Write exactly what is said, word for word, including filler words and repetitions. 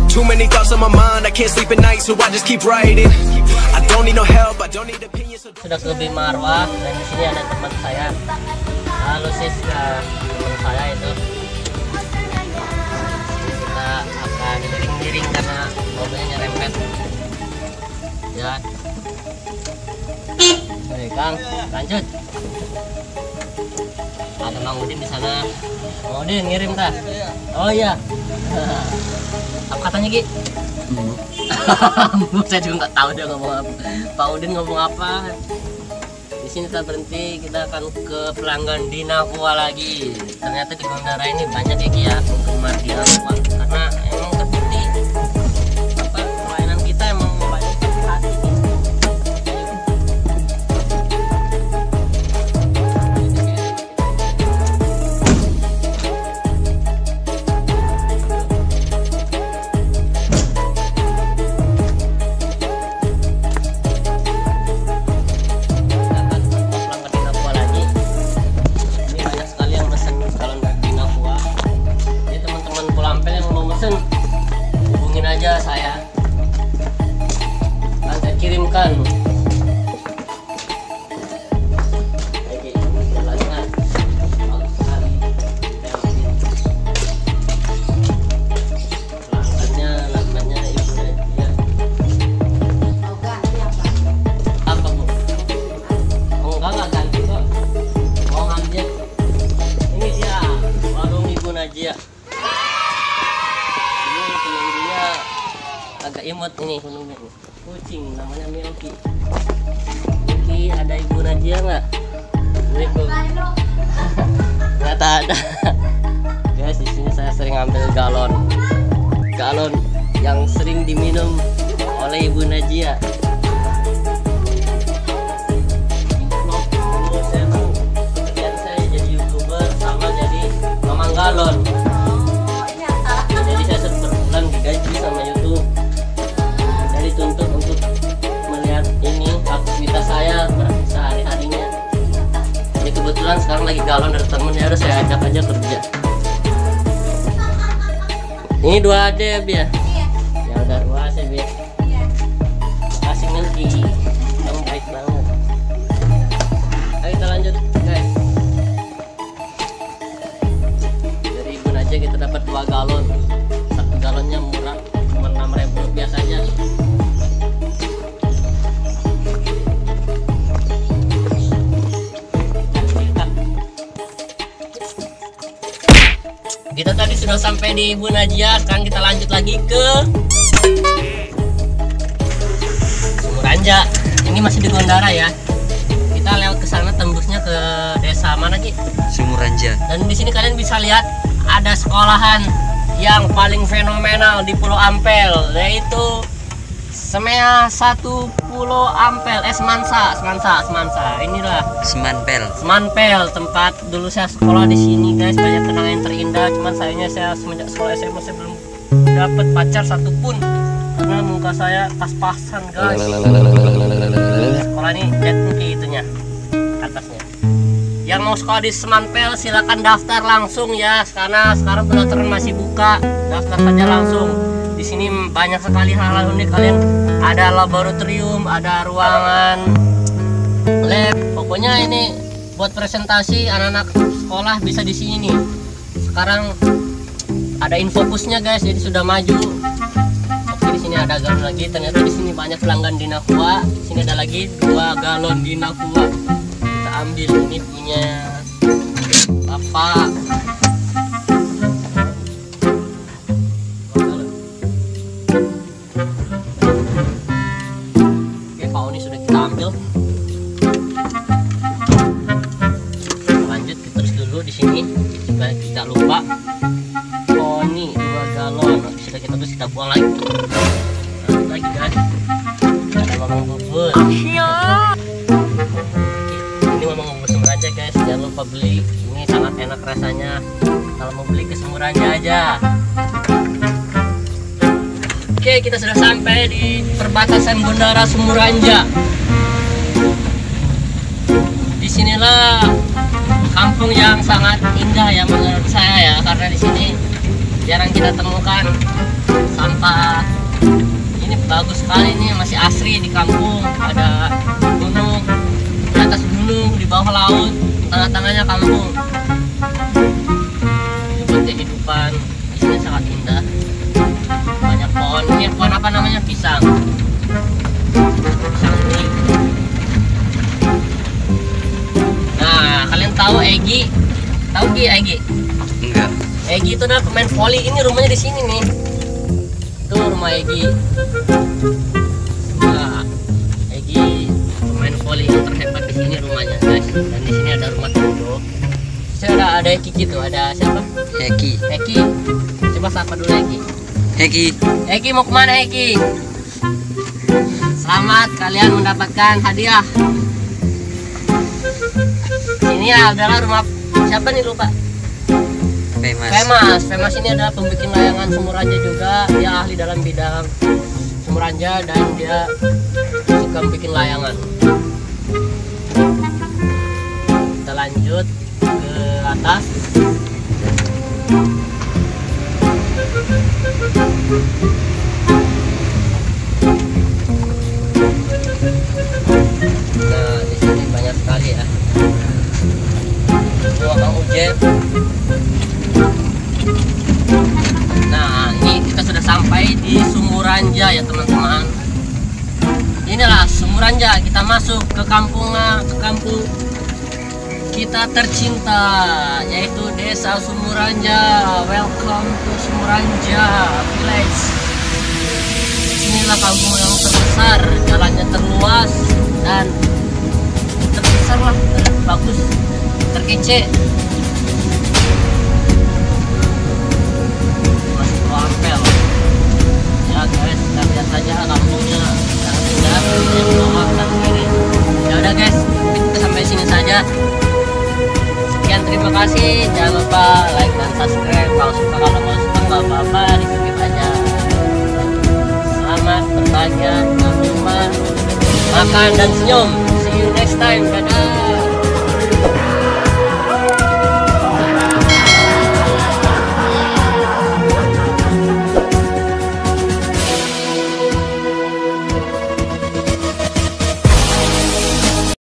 Too many thoughts on my mind, I can't sleep at night, so I just keep writing. I don't need no help, I don't need opinions. So... Sudah ke Bima Marwah, dan di sini ada teman saya. Halo sis, ke teman saya itu. Kita akan miring-miring karena mobilnya nyerempet. Ya. Oke, Kang, lanjut. Ada Mang Udin di sana. Mang Udin ngirim tah? Oh iya. Apa katanya Ki? Hmm. Saya juga nggak tahu dia ngomong apa. Pak Udin ngomong apa? Di sini kita berhenti, kita akan ke pelanggan Dinaqua lagi. Ternyata di bandara ini banyak ya Ki ya penggemar Dinaqua, karena emang terbukti apa pelayanan kita emang banyak hati. Hubungin aja saya, akan saya kirimkan. Oke, jalannya bagus sekali. Pelanggannya, namanya Ibu Nadia. Oh, ganti apa? Apa Bu? Oh enggak, enggak ganti kok. Mau ngambil ini dia, warung Ibu Nadia. Agak imut ini kuningnya nih. Kucing namanya Milky. Milky, ada Ibu Nadia nggak? Assalamualaikum. Ternyata ada. Guys, di sini saya sering ambil galon. Galon yang sering diminum oleh Ibu Nadia. Dulu saya tuh pekerjaan saya jadi YouTuber sama jadi mamang galon. Jadi saya sebulan digaji sama YouTube. Dituntut untuk melihat ini aktivitas saya sehari-harinya. Jadi kebetulan sekarang lagi galon dari temen, ya harus saya ajak aja kerja. Ini dua D ya Bi ya? Ya udah dua sih Bi. Makasih Milky, kamu baik banget. Ayo kita lanjut guys. Dari Ibu aja kita dapat dua galon. Satu galonnya murah, cuma enam ribu biasanya. Kita tadi sudah sampai di Ibu Nadia, sekarang kita lanjut lagi ke Sumuranja. Ini masih di Gondara ya. Kita lewat ke sana tembusnya ke desa mana Ki? Sumuranja. Dan di sini kalian bisa lihat ada sekolahan yang paling fenomenal di Pulau Ampel, yaitu Semea satu Pulau Ampel, eh Semansa, Semansa, Semansa. Inilah Semanpel. Semanpel, tempat dulu saya sekolah di sini guys, banyak kenangan yang terindah. Cuman sayangnya saya semenjak sekolah S M A saya belum dapat pacar satupun karena muka saya pas-pasan guys. Sekolah ini lihat mungkin itunya atasnya. Yang mau sekolah di Semanpel silakan daftar langsung ya, karena sekarang pendaftaran masih buka. Daftar saja langsung. Di sini banyak sekali hal-hal unik. Kalian ada laboratorium, ada ruangan lab. Pokoknya ini buat presentasi anak-anak sekolah bisa di sini nih. Sekarang ada infokusnya guys, jadi sudah maju. Oke, di sini ada galon lagi. Ternyata di sini banyak pelanggan Dinaqua. Di sini ada lagi dua galon Dinaqua. Kita ambil, ini punya Bapak. Tidak lupa poni dua galon. Nanti sudah kita terus kita buang lagi. Lanjut lagi guys. Ada mamang bubur. Ini mamang bubur Sumuranja guys. Jangan lupa beli. Ini sangat enak rasanya. Kalau mau beli ke Sumuranja aja. Oke, kita sudah sampai di perbatasan Gondara Sumuranja. Disinilah kampung yang sangat indah ya menurut saya ya, karena di sini jarang kita temukan sampah. Ini bagus sekali nih, masih asri di kampung. Ada gunung, di atas gunung, di bawah laut, tengah-tengahnya kampung. Ini buat kehidupan di sini sangat indah. Banyak pohon. Ini pohon apa namanya? Pisang. Pisang ini. Nah, kalian tahu Egi? Tahu Gi Egi? Enggak. Egi itu adalah pemain volley. Ini rumahnya di sini nih. Itu rumah Egi. Nah, Egi pemain volley yang terhebat di sini rumahnya, guys. Dan di sini ada rumah Tundo. Saya ada ada Eki tuh. Ada siapa? Heki. Eki. Coba sapa dulu Eki. Heki. Eki mau kemana Eki? Selamat kalian mendapatkan hadiah. Ini ya adalah rumah siapa nih lupa? Famous. Famous. Famous ini adalah pembikin layangan Sumuranja juga. Dia ahli dalam bidang Sumuranja dan dia suka bikin layangan. Kita lanjut ke atas. Nah, di sini banyak sekali ya. Buah Kang Ujen. Nah, ini kita sudah sampai di Sumuranja ya teman-teman. Inilah Sumuranja. Kita masuk ke kampung ke kampung kita tercinta, yaitu Desa Sumuranja. Welcome to Sumuranja Village. Inilah kampung yang terbesar, jalannya terluas dan terbesar lah, bagus, terkece. Masih ampel. Ya guys, kita lihat saja kampungnya sangat indah, yang bawah dan kiri. Ya udah guys, kita sampai sini saja. Sekian, terima kasih. Jangan lupa like dan subscribe. Kalau suka, kalau mau suka nggak apa-apa, di skip aja. Selamat berbahagia, rumah, makan dan senyum. See you next time. Dadah.